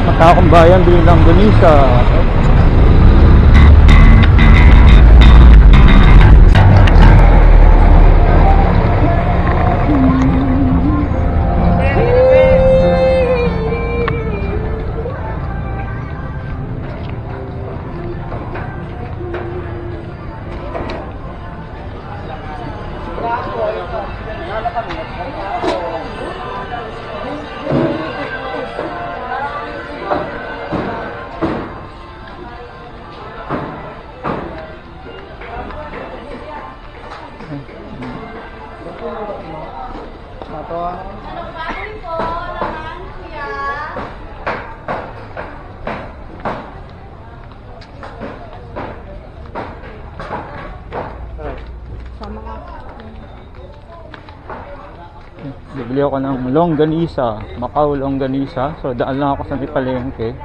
Matakong bayan, Longganiza. Bibili ako ng Longganiza, Macau Longaniza. So daan lang ako sa may palengke.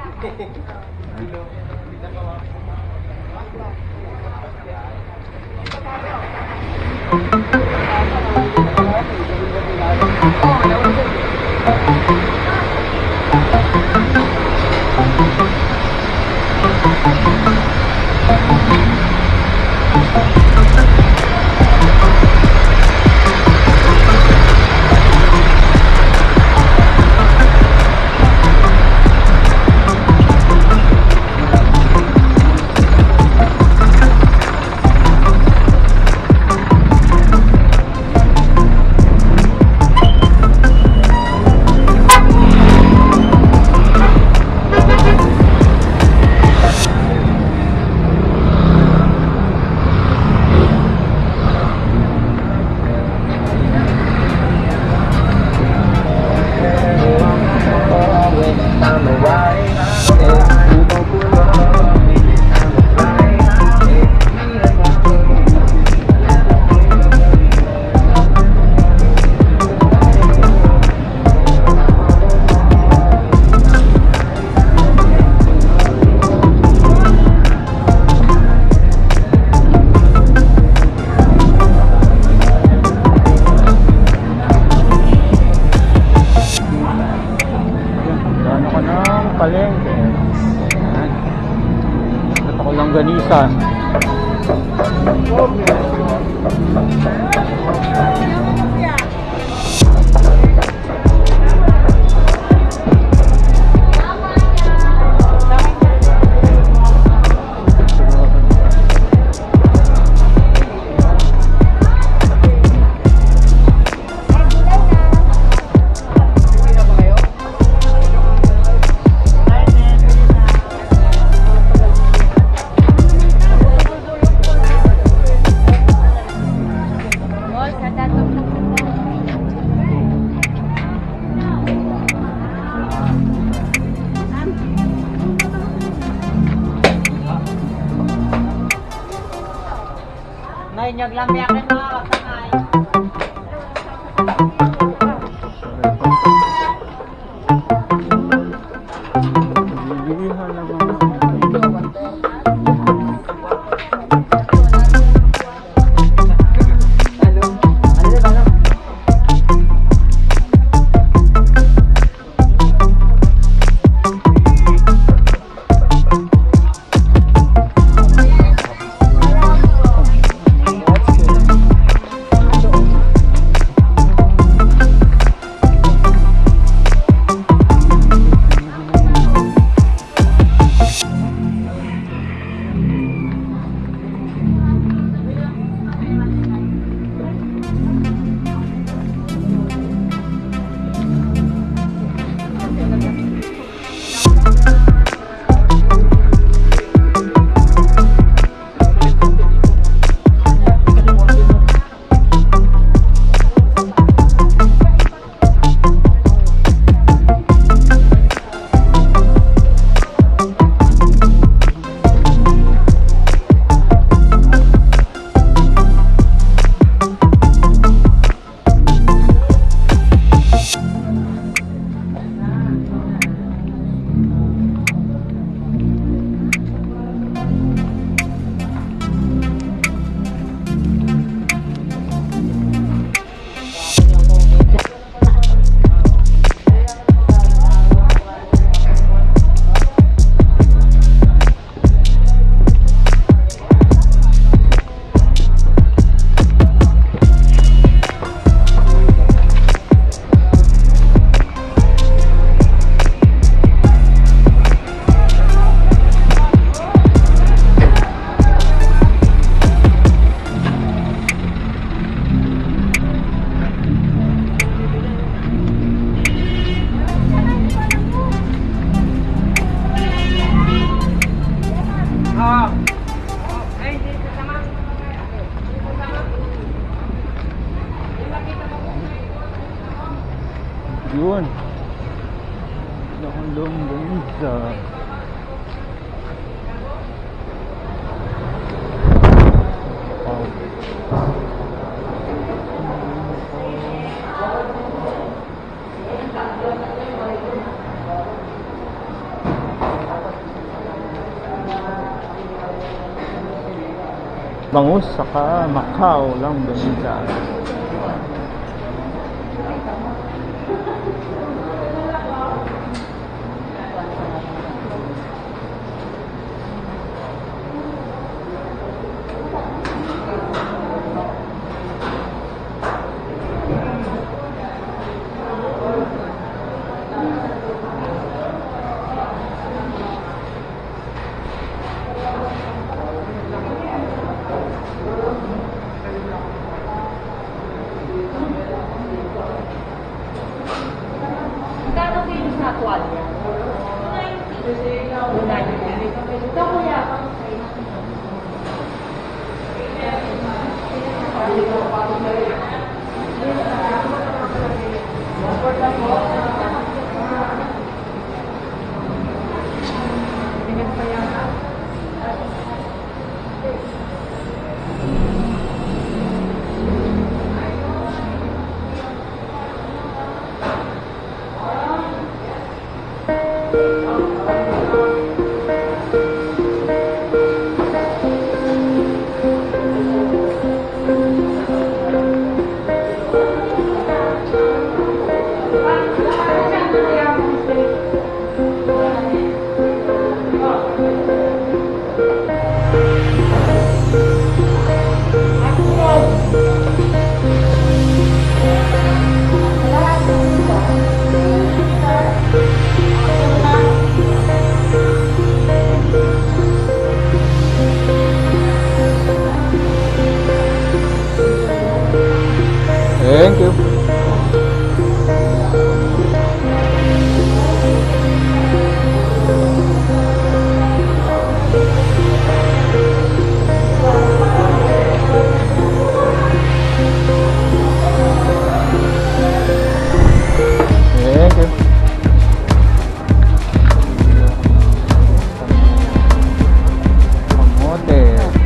Palengke. Ito ko Longganiza. Nyag lang yakin mga kapatay. So, bangus saka Macau Longganiza. Thank you. Thank you. Kamote.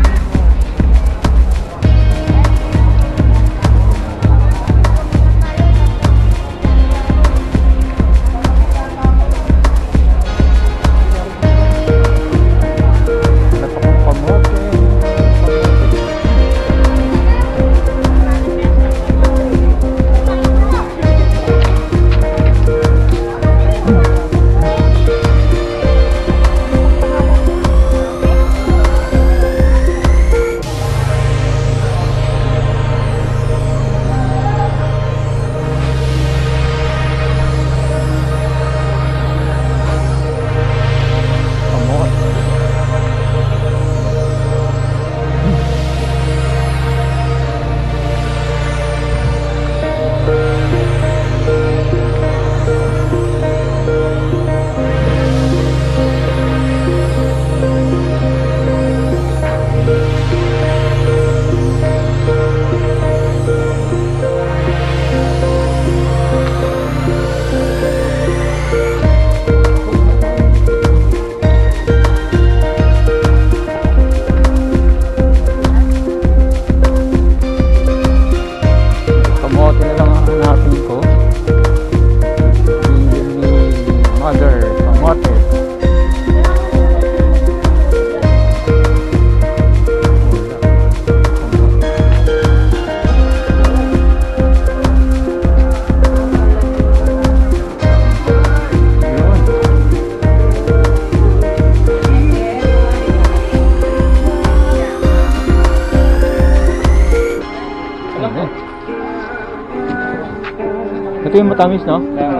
Ito yung matamis, no?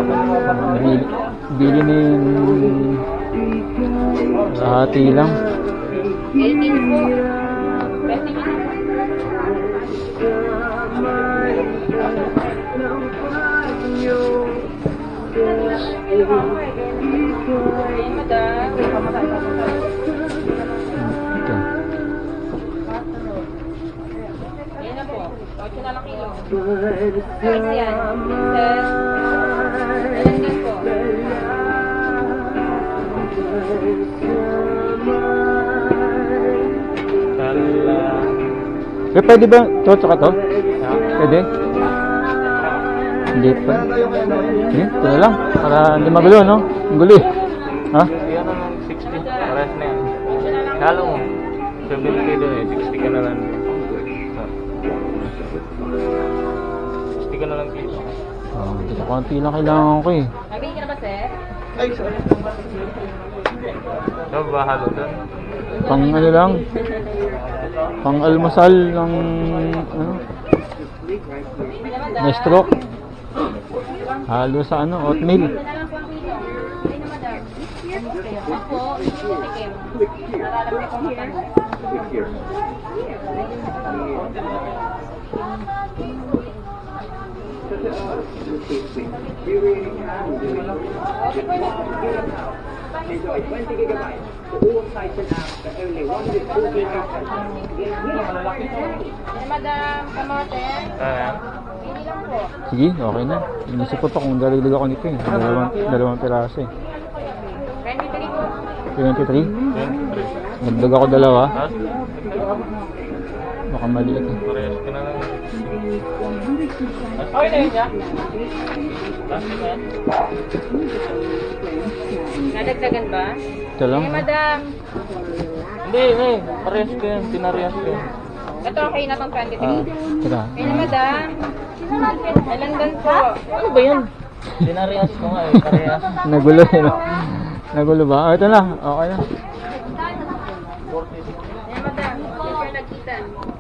Bili ni hati lang. 18 po. Ito. Yan na po. 8 na lang kilo. Guys, yan. Then, ayan din po. Pwede ba ito tsaka to? Pwede? Hindi pa. Sige, ito na lang. Para hindi magulo, no? Ang gulo eh. Ha? Yan na lang, 60. Pares na yan. Kalo mo. 70 kilo eh. 60 ka na lang. 60 ka na lang kilo. Dito konti lang kailangan ko eh. Nabili ka na ba, sir? So, bahalo doon. Pang ano lang. Pang almusal ng ano. May stroke. Halo sa ano, oatmeal. Ito na lang po ang kilo. Ay na, madam. Ako, tikim. Nararamay kong matanong. Enjoy 20 gigabytes for all sites and apps for only 140 Ay, madam, kamote. Ayan. Pili lang po. Sige, okay na. Inisip ko pa kung dalilig ako nito eh. Dalawang piraso eh. 23 po. 23? 23. Nagdag ako dalawa. Ha? Baka maliit eh. Parehas ka na lang. Okay na yun niya. Nadagdagan ba? Ito lang. Ay, madam. Hindi. Parehas ka yan. Pinarehas ka yan. Ito okay na tong 23. Tira. Ay na, madam. Nalandan po. Ano ba yan? Pinarehas ko nga eh. Parehas. Nagulo eh. No? Nagulo ba? Ito na. Okay na. Ay, madam. Sir, nagkita.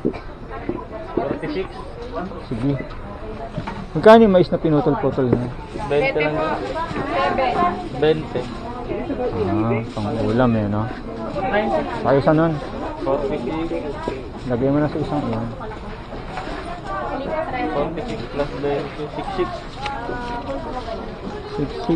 46. Sige. Magkano yung mais na pinutol-putol na? 20 7 lang. po. 7. 20. Pang ulam eh, no? Kaya isa nun. 46. Lagay mo na sa isang iyan. 46 plus 20. 66. 66.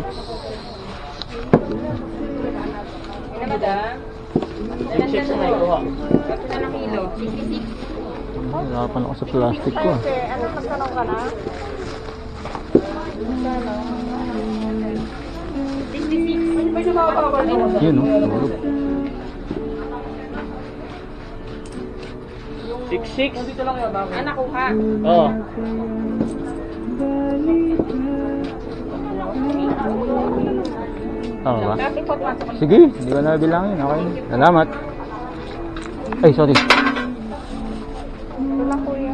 Ay na, madam. 66 na ikuha. Ito na ng kilo. 66. Hirapan ako sa plastic ko. Sir, ano magtanong ka na? 66. Yun, no? Tulog. 66. Ah, nakuha. Oo. Tama ba? Traffic po, pasok. Sige, hindi ko na bilangin. Okay. Salamat. Ay, sorry. Ito lang, kuya.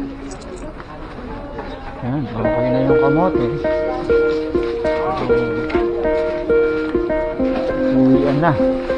Ayan, okay na yung kamote. Uwian na.